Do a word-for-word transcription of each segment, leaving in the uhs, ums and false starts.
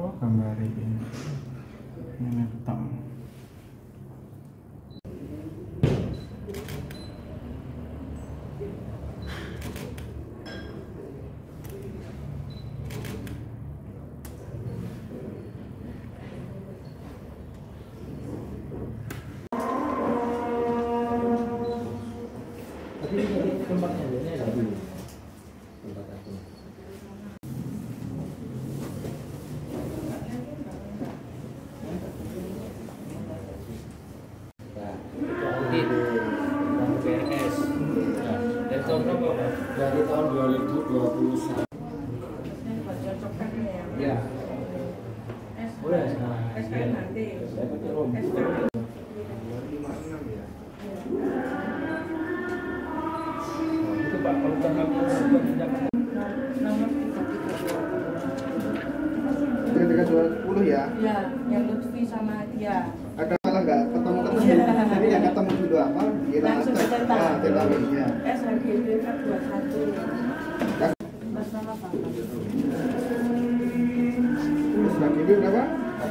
apa gambar ini ini petang. Tempatnya ini ada dulu. Tempat aku. Nah, audit Bank B R S. Nah, dari tahun berapa, Pak? Dari tahun dua ribu dua puluh satu. Ya. Boleh. Nah, saya pakai rom. Pak, kalau udah ngambil sebuah tindakan tiga dua puluh ya? Ya, yang Lutfi sama dia. Ada malah nggak ketemu ketemu? Ya. Jadi yang ketemu dulu apa? Kita Langsung cek. dicetak. Ah, cetak ya. S H G B K dua puluh satu. Mas nama Bapak. Terus lagi itu berapa?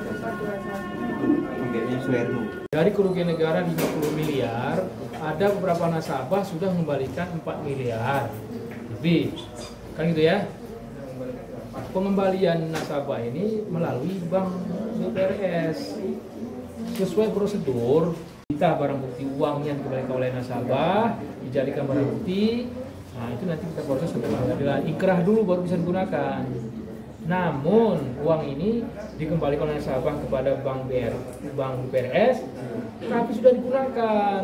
dari kerugian negara lima puluh miliar, ada beberapa nasabah sudah mengembalikan empat miliar lebih, kan gitu ya. Pengembalian nasabah ini melalui Bank B R S sesuai prosedur. Kita barang bukti uangnya dikembalikan oleh nasabah, dijadikan barang bukti. Nah, itu nanti kita proses ke pengadilan. Ikrah dulu baru bisa digunakan. Namun uang ini dikembalikan oleh nasabah kepada Bank B R, Bank B R S, tapi sudah digunakan.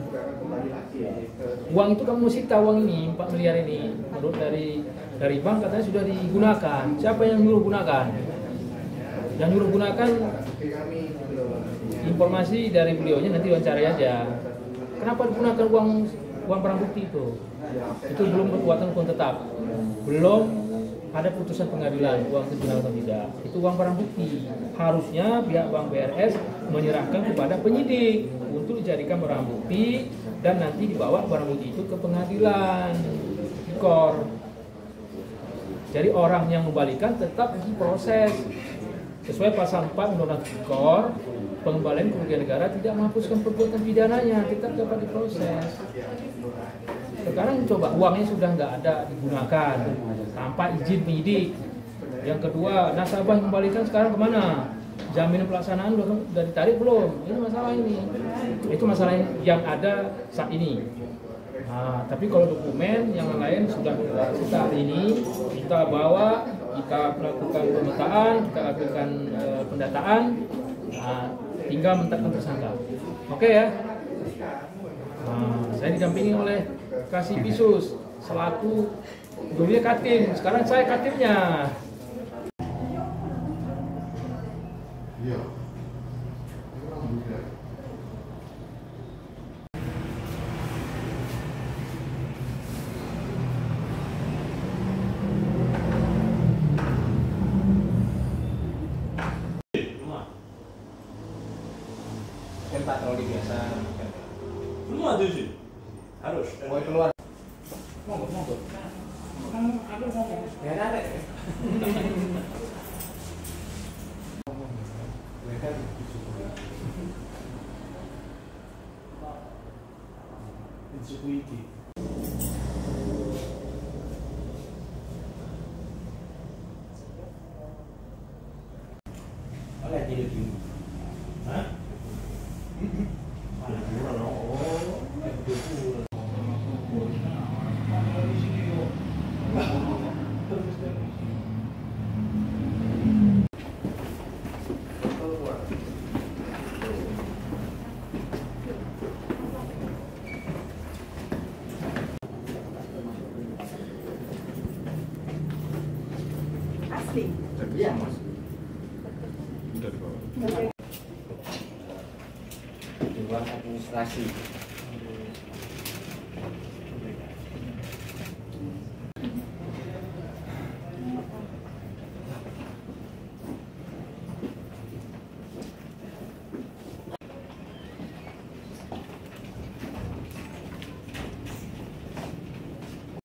Uang itu kamu sita uang ini empat miliar ini. Menurut dari dari bank katanya sudah digunakan. Siapa yang nyuruh gunakan? Yang nyuruh gunakan informasi dari beliaunya, nanti wawancarai aja. Kenapa digunakan uang uang barang bukti itu? Itu belum berkekuatan hukum tetap. Belum ada putusan pengadilan uang itu benar atau tidak. Itu uang barang bukti. Harusnya pihak Bank B R S menyerahkan kepada penyidik untuk dijadikan barang bukti dan nanti dibawa barang bukti itu ke pengadilan Tipikor. Jadi orang yang membalikan tetap diproses sesuai pasal empat Undang-Undang Tipikor. Pengembalian kerugian negara tidak menghapuskan perbuatan pidananya, tetap dapat diproses. Sekarang coba uangnya sudah nggak ada digunakan tanpa izin penyidik. Yang kedua, nasabah yang kembalikan sekarang kemana? Jaminan pelaksanaan sudah, sudah ditarik belum? Ini masalah ini. Itu masalah yang ada saat ini. Nah, tapi kalau dokumen yang lain sudah kita hari ini kita bawa, kita melakukan pemetaan, kita lakukan e, pendataan, nah, tinggal menetapkan tersangka. Oke ya? Nah, saya didampingi oleh Kasih Pisus selaku dulunya Katim, sekarang saya Katimnya. Iya. Kan patroli biasa. Semua tuh sih harus. Mau keluar. Monggo, monggo. Aku ngomong. Ya ada. Insecurity. Oleh jadi gini. Hah? Ada dua loh. Oh, dua. Asli. Iya, Mas. Dewan Administrasi.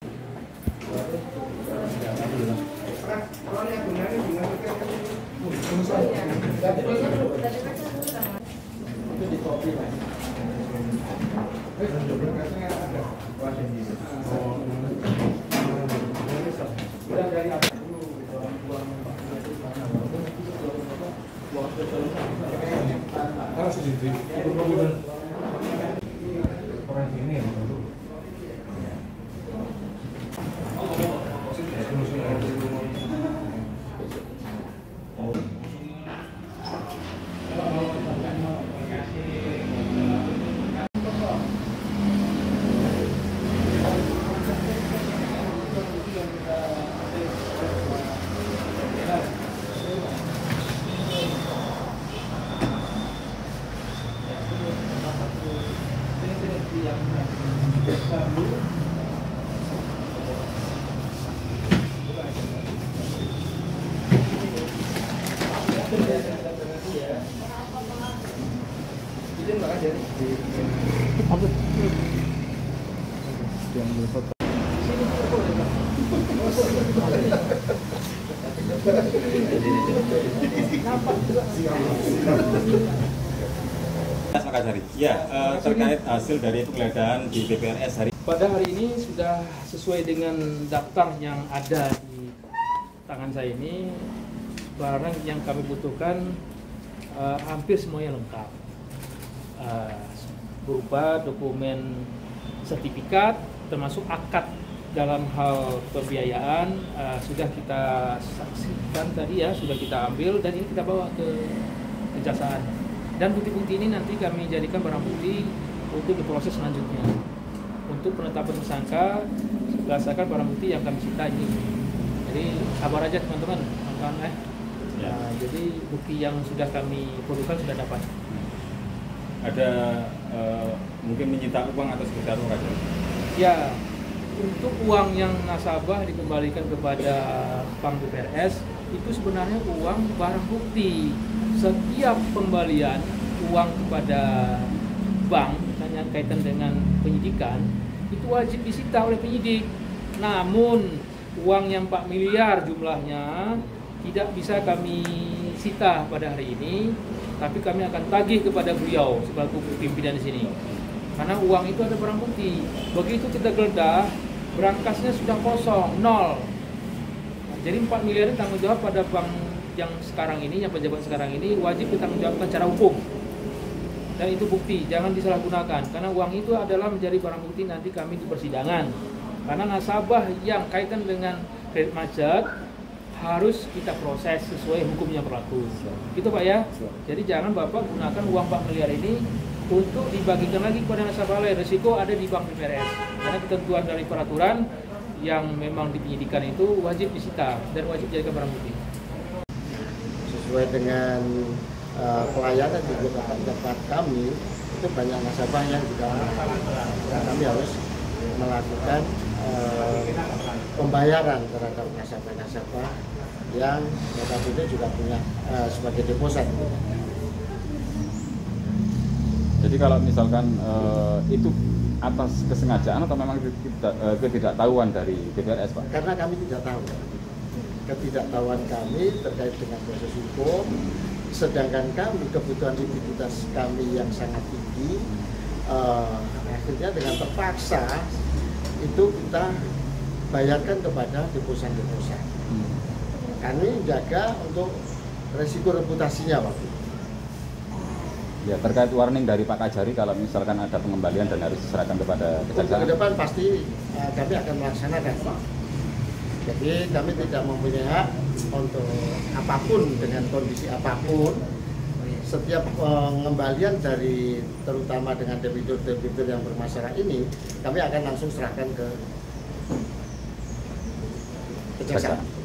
Kalau yang gunanya dengan Itu di kopi lah. Orang sini ya. Yang berfoto. Mas Makasari. Ya, eh, terkait hasil dari penggeledahan di B P R S hari Pada hari ini sudah sesuai dengan daftar yang ada di tangan saya ini, barang yang kami butuhkan uh, hampir semuanya lengkap, uh, berupa dokumen sertifikat termasuk akad dalam hal pembiayaan uh, sudah kita saksikan tadi ya, sudah kita ambil dan ini kita bawa ke kejaksaan. Dan bukti-bukti ini nanti kami jadikan barang bukti untuk diproses selanjutnya. Untuk penetapan tersangka berdasarkan barang bukti yang kami cita ini. Jadi sabar aja teman-teman, kawan-kawan eh. Ya. Nah, jadi bukti yang sudah kami perlukan sudah dapat. ada eh, mungkin menyita uang atau sekitar uang aja? Ya, untuk uang yang nasabah dikembalikan kepada Bank B P R S itu sebenarnya uang barang bukti. Setiap pembalian uang kepada bank yang kaitan dengan penyidikan itu wajib disita oleh penyidik. Namun uang yang empat miliar jumlahnya tidak bisa kami sita pada hari ini, tapi kami akan tagih kepada beliau sebagai pimpinan di sini. Karena uang itu ada barang bukti. Begitu kita geledah, berangkasnya sudah kosong, nol. Nah, jadi empat miliar itu tanggung jawab pada bank yang sekarang ini, yang pejabat sekarang ini wajib ditanggung jawabkan secara hukum. Dan itu bukti, jangan disalahgunakan. Karena uang itu adalah menjadi barang bukti nanti kami di persidangan. Karena nasabah yang kaitan dengan kredit macet harus kita proses sesuai hukum yang berlaku. Gitu Pak ya. Jadi jangan Bapak gunakan uang empat miliar ini untuk dibagikan lagi kepada nasabah lain. Resiko ada di Bank B P R S. Karena ketentuan dari peraturan yang memang dipenyidikan itu wajib disita dan wajib dijadikan barang bukti. Sesuai dengan uh, pelayanan di tempat kami, itu banyak nasabah yang juga nah, kami harus melakukan uh, pembayaran terhadap nasabah-nasabah yang notabene juga punya uh, sebagai deposit. Jadi kalau misalkan uh, itu atas kesengajaan atau memang tidak, uh, ketidaktahuan dari B P R S Pak? Karena kami tidak tahu. Ketidaktahuan kami terkait dengan proses hukum, sedangkan kami kebutuhan likuiditas kami yang sangat tinggi, uh, akhirnya dengan terpaksa itu kita bayarkan kepada deposan-deposan. Hmm. Kami jaga untuk resiko reputasinya waktu itu. Ya, terkait warning dari Pak Kajari kalau misalkan ada pengembalian dan harus diserahkan kepada kejaksaan. Untuk ke depan pasti uh, kami akan melaksanakan, Pak. Jadi kami tidak mempunyai hak untuk apapun dengan kondisi apapun. Setiap pengembalian dari terutama dengan debitur-debitur yang bermasalah ini, kami akan langsung serahkan ke kejaksaan.